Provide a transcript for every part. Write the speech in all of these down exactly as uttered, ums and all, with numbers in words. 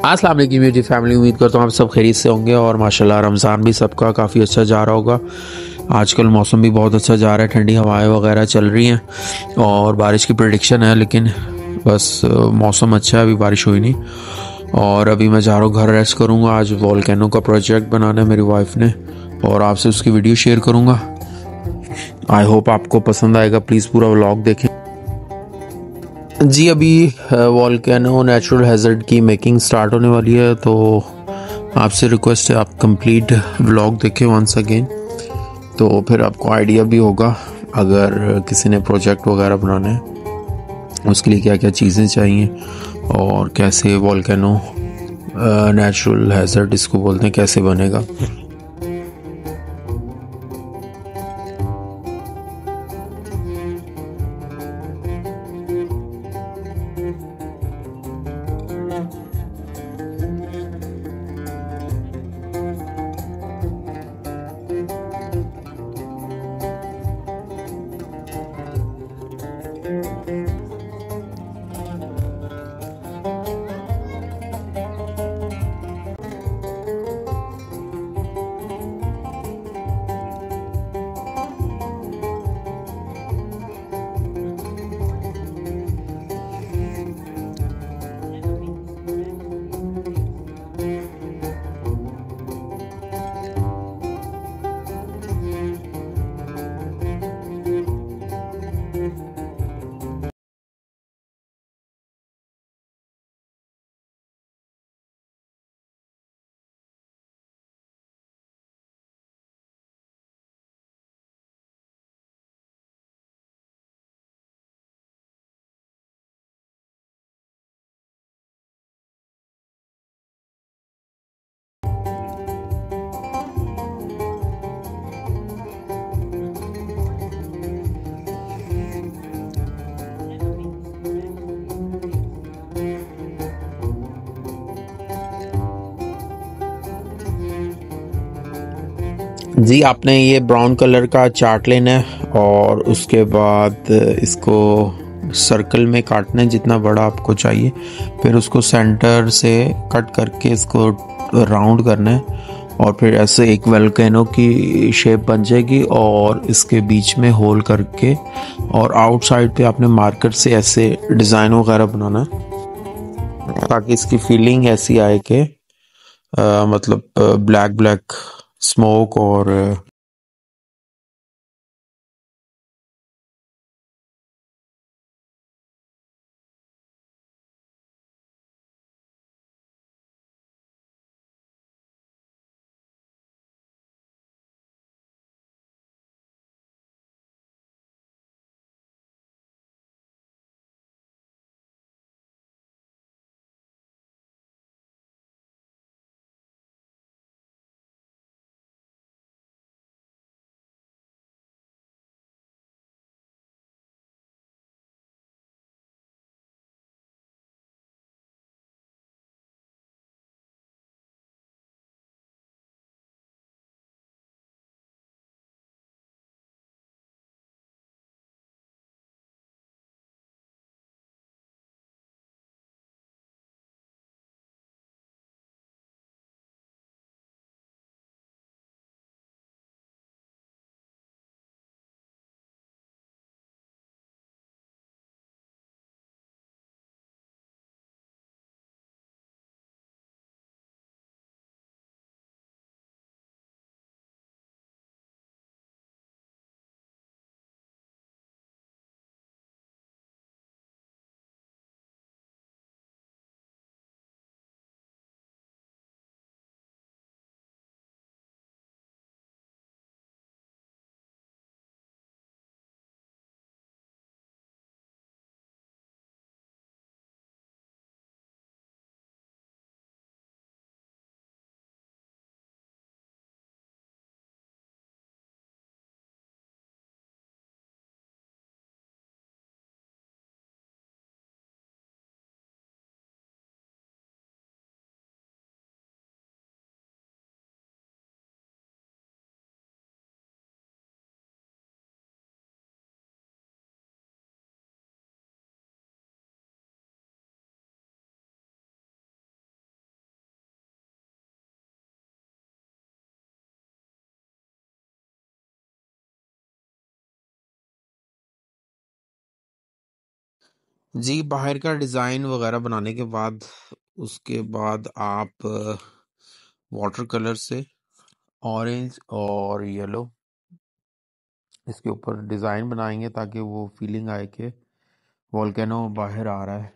अस्सलाम वालेकुम मेरी फैमिली। उम्मीद करता हूँ आप सब खैरियत से होंगे और माशाल्लाह रमज़ान भी सबका काफ़ी अच्छा जा रहा होगा। आजकल मौसम भी बहुत अच्छा जा रहा है, ठंडी हवाएं वगैरह चल रही हैं और बारिश की प्रेडिक्शन है, लेकिन बस मौसम अच्छा है, अभी बारिश हुई नहीं। और अभी मैं जा रहा हूँ घर, रेस्ट करूँगा। आज वोल्केनो का प्रोजेक्ट बनाना है मेरी वाइफ ने और आपसे उसकी वीडियो शेयर करूँगा। आई होप आपको पसंद आएगा, प्लीज़ पूरा व्लॉग देखें। जी अभी वोल्केनो नेचुरल हैज़र्ड की मेकिंग स्टार्ट होने वाली है, तो आपसे रिक्वेस्ट है आप कंप्लीट व्लॉग देखें वंस अगेन, तो फिर आपको आइडिया भी होगा अगर किसी ने प्रोजेक्ट वगैरह बनाना है उसके लिए क्या क्या चीज़ें चाहिए और कैसे वोल्केनो नेचुरल हैज़र्ड इसको बोलते हैं कैसे बनेगा। जी आपने ये ब्राउन कलर का चार्ट लेना है और उसके बाद इसको सर्कल में काटना है जितना बड़ा आपको चाहिए, फिर उसको सेंटर से कट करके इसको राउंड करना है और फिर ऐसे एक वोल्केनो की शेप बन जाएगी और इसके बीच में होल करके और आउटसाइड पे आपने मार्कर से ऐसे डिज़ाइन वगैरह बनाना है ताकि इसकी फीलिंग ऐसी आए कि मतलब ब्लैक ब्लैक स्मोक और जी, बाहर का डिज़ाइन वगैरह बनाने के बाद उसके बाद आप वाटर कलर से ऑरेंज और येलो इसके ऊपर डिज़ाइन बनाएंगे ताकि वो फीलिंग आए कि वोल्केनो बाहर आ रहा है।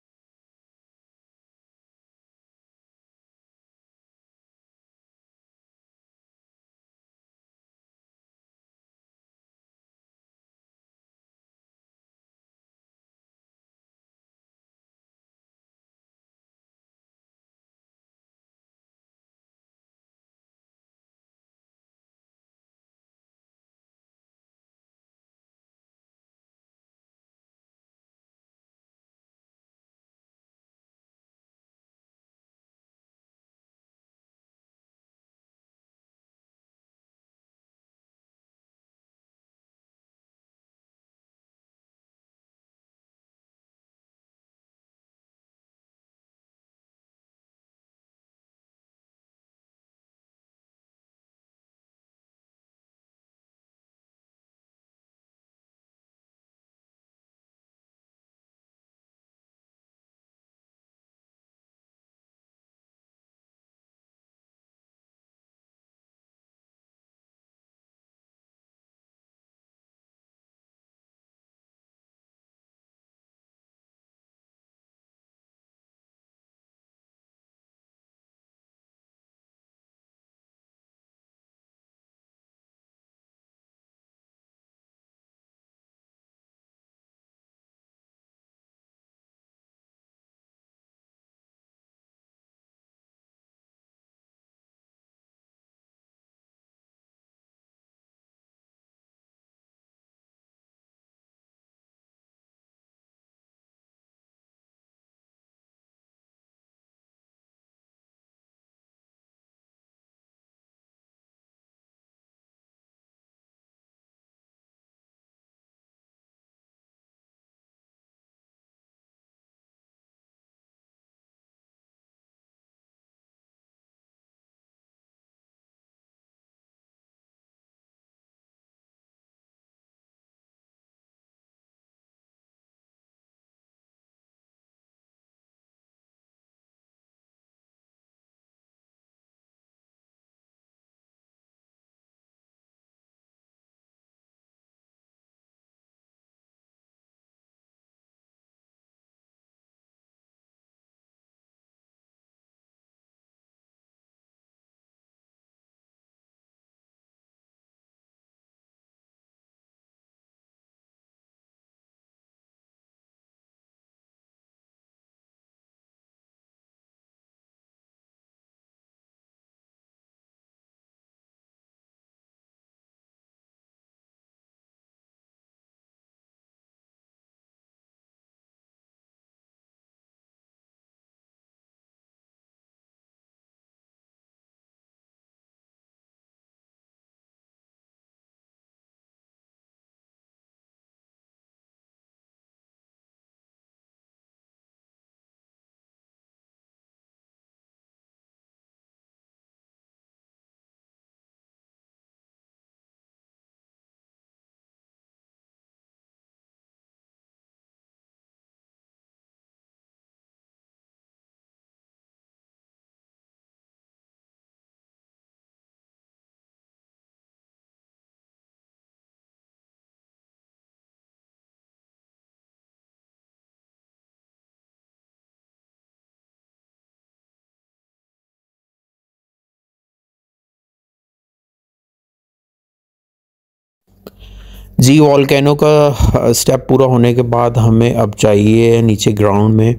जी, वॉल्केनो का स्टेप पूरा होने के बाद हमें अब चाहिए नीचे ग्राउंड में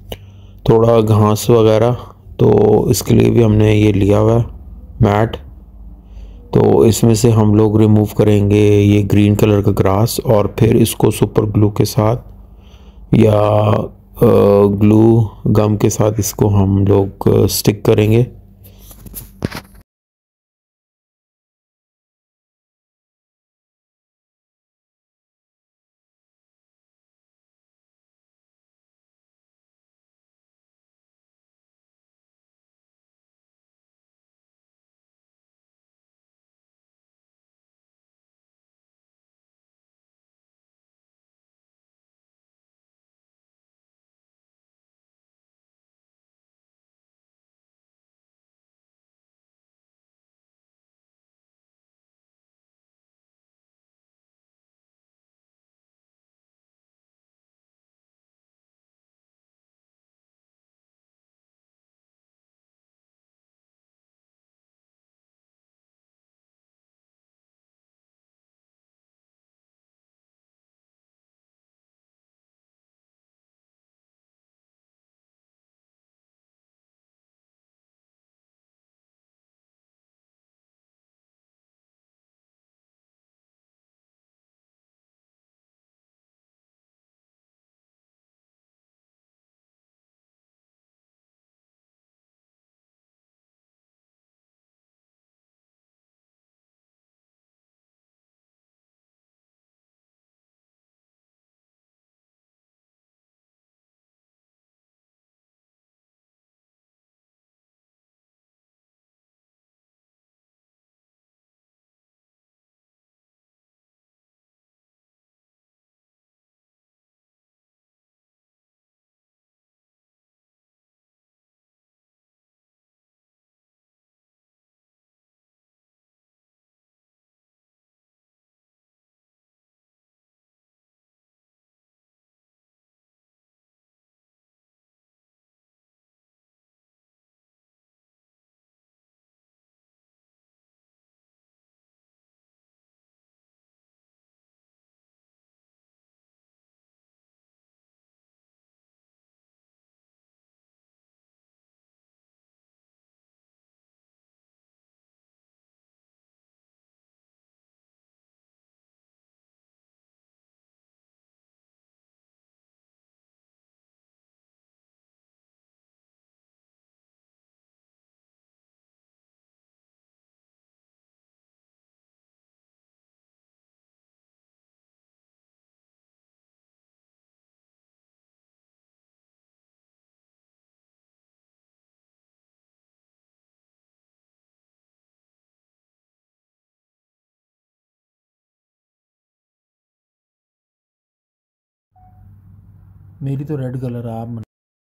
थोड़ा घास वगैरह, तो इसके लिए भी हमने ये लिया हुआ है मैट। तो इसमें से हम लोग रिमूव करेंगे ये ग्रीन कलर का ग्रास और फिर इसको सुपर ग्लू के साथ या ग्लू गम के साथ इसको हम लोग स्टिक करेंगे। मेरी तो रेड कलर है, आप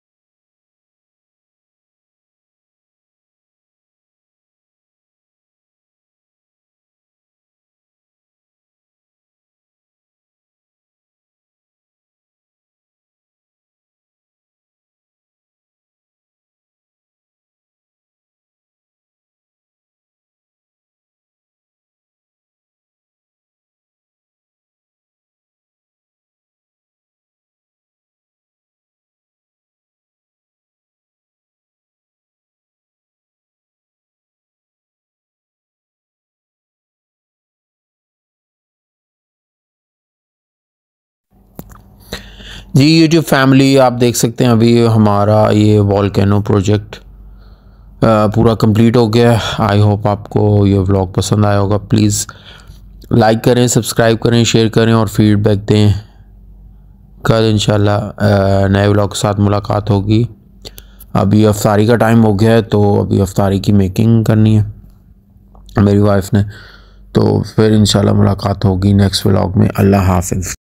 जी यूट्यूब फैमिली, आप देख सकते हैं अभी हमारा ये वॉल्केनो प्रोजेक्ट पूरा कंप्लीट हो गया है। आई होप आपको ये व्लॉग पसंद आया होगा। प्लीज़ लाइक करें, सब्सक्राइब करें, शेयर करें और फीडबैक दें। कल इंशाल्लाह नए व्लॉग के साथ मुलाकात होगी। अभी अफ्तारी का टाइम हो गया है, तो अभी अफ्तारी की मेकिंग करनी है मेरी वाइफ ने, तो फिर इंशाल्लाह मुलाकात होगी नेक्स्ट व्लॉग में। अल्लाह हाफ़िज़।